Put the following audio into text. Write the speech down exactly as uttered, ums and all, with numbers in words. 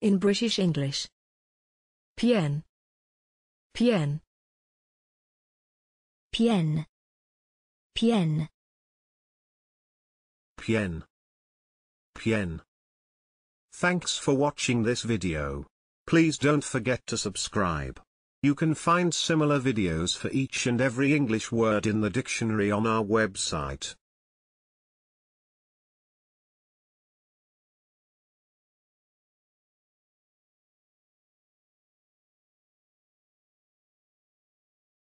In British English. Pian. Pian. pian, pian, Pian. Pian. Thanks for watching this video. Please don't forget to subscribe. You can find similar videos for each and every English word in the dictionary on our website.